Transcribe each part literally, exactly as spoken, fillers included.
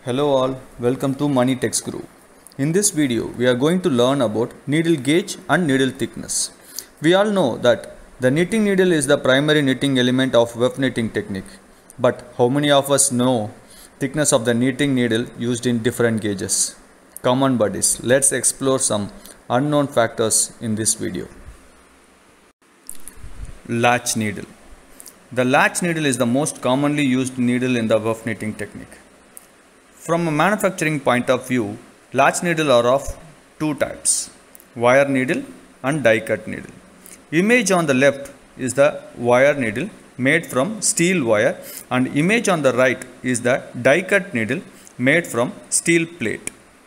Hello all, welcome to Money Text Guru. In this video, we are going to learn about needle gauge and needle thickness. We all know that the knitting needle is the primary knitting element of weft knitting technique. But how many of us know thickness of the knitting needle used in different gauges? Come on buddies, let's explore some unknown factors in this video. Latch needle. The latch needle is the most commonly used needle in the weft knitting technique. From a manufacturing point of view, latch needle are of two types, wire needle and die cut needle. Image on the left is the wire needle made from steel wire, and image on the right is the die cut needle made from steel plate.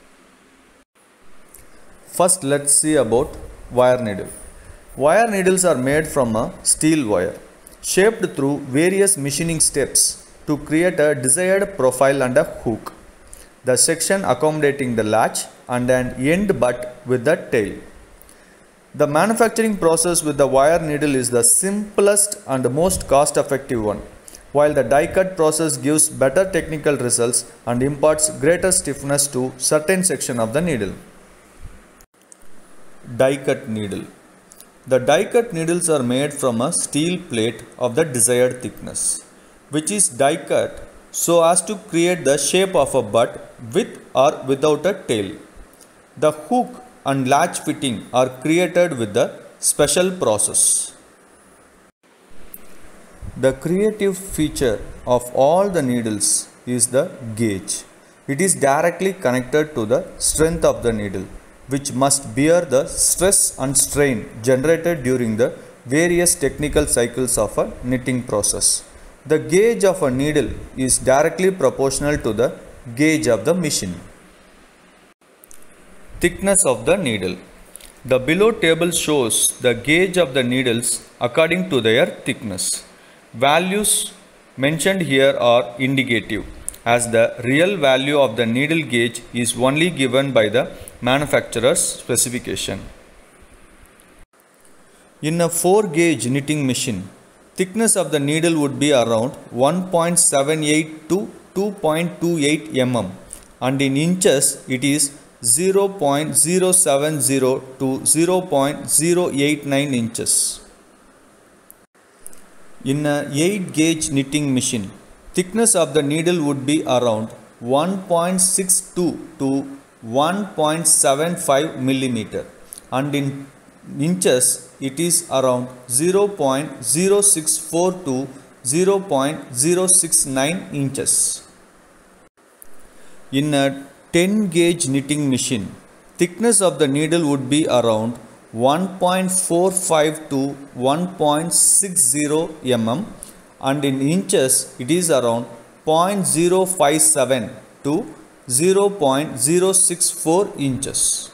First let's see about wire needle. Wire needles are made from a steel wire, shaped through various machining steps to create a desired profile and a hook. The section accommodating the latch and an end butt with the tail. The manufacturing process with the wire needle is the simplest and most cost effective one, while the die cut process gives better technical results and imparts greater stiffness to certain section of the needle. Die cut needle. The die cut needles are made from a steel plate of the desired thickness, which is die cut so as to create the shape of a butt with or without a tail. The hook and latch fitting are created with the special process. The creative feature of all the needles is the gauge. It is directly connected to the strength of the needle, which must bear the stress and strain generated during the various technical cycles of a knitting process. The gauge of a needle is directly proportional to the gauge of the machine. Thickness of the needle. The below table shows the gauge of the needles according to their thickness. Values mentioned here are indicative, as the real value of the needle gauge is only given by the manufacturer's specification. In a four gauge knitting machine, thickness of the needle would be around one point seven eight to two point two eight millimeters, and in inches it is zero point zero seven zero to zero point zero eight nine inches. In a eight gauge knitting machine, thickness of the needle would be around one point six two to one point seven five millimeters, and in inches it is around zero point zero six four to zero point zero six nine inches. In a ten gauge knitting machine, thickness of the needle would be around one point four five to one point six zero millimeters, and in inches it is around zero point zero five seven to zero point zero six four inches.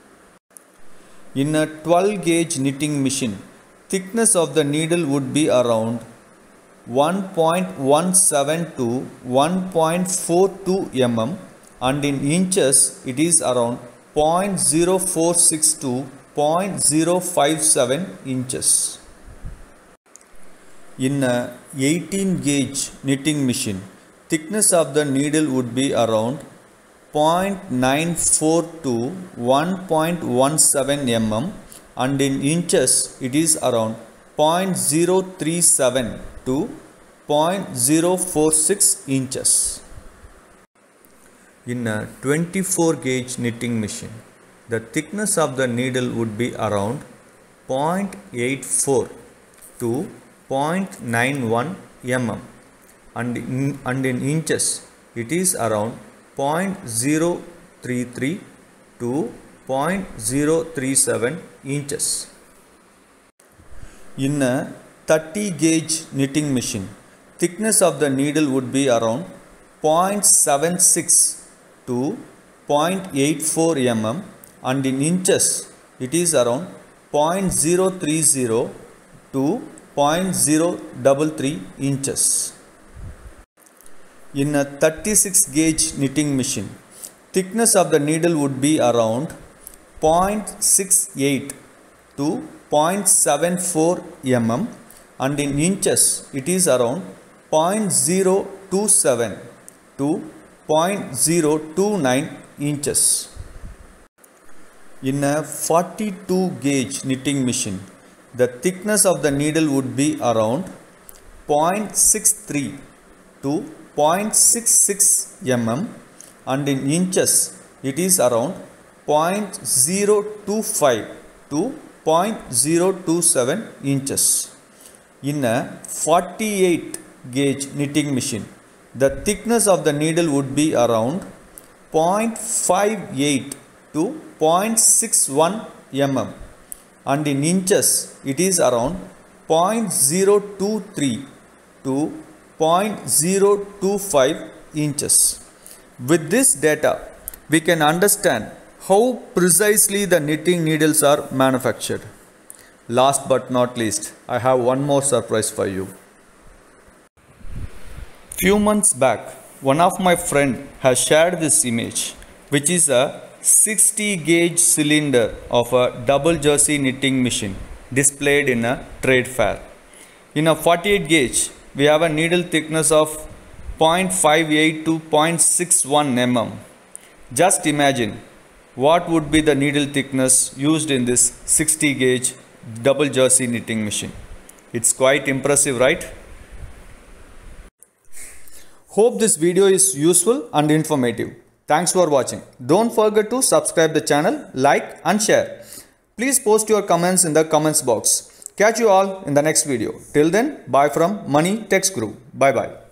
In a twelve gauge knitting machine, thickness of the needle would be around one point one seven to one point four two millimeters, and in inches it is around zero point zero four six to zero point zero five seven inches. In a eighteen gauge knitting machine, thickness of the needle would be around zero point nine four to one point one seven millimeters, and in inches it is around zero point zero three seven to zero point zero four six inches. In a twenty-four gauge knitting machine, the thickness of the needle would be around zero point eight four to zero point nine one millimeters, and in, and in inches it is around zero point zero three three to zero point zero three seven inches. In a thirty gauge knitting machine, thickness of the needle would be around zero point seven six to zero point eight four millimeters, and in inches it is around zero point zero three zero to zero point zero three three inches. In a thirty-six gauge knitting machine, thickness of the needle would be around zero point six eight to zero point seven four millimeters, and in inches it is around zero point zero two seven to zero point zero two nine inches. In a forty-two gauge knitting machine, the thickness of the needle would be around zero point six three to zero point six six millimeters, and in inches it is around zero point zero two five to zero point zero two seven inches. In a forty-eight gauge knitting machine, the thickness of the needle would be around zero point five eight to zero point six one millimeters, and in inches it is around zero point zero two three to zero point zero two five inches. With this data, we can understand how precisely the knitting needles are manufactured. Last but not least, I have one more surprise for you. Few months back, one of my friend has shared this image, which is a sixty gauge cylinder of a double jersey knitting machine displayed in a trade fair. In a forty-eight gauge, we have a needle thickness of zero point five eight to zero point six one millimeters. Just imagine what would be the needle thickness used in this sixty gauge double jersey knitting machine. It's quite impressive, right? Hope this video is useful and informative. Thanks for watching. Don't forget to subscribe the channel, like and share. Please post your comments in the comments box. Catch you all in the next video. Till then, bye from Money Text Guru. Bye bye.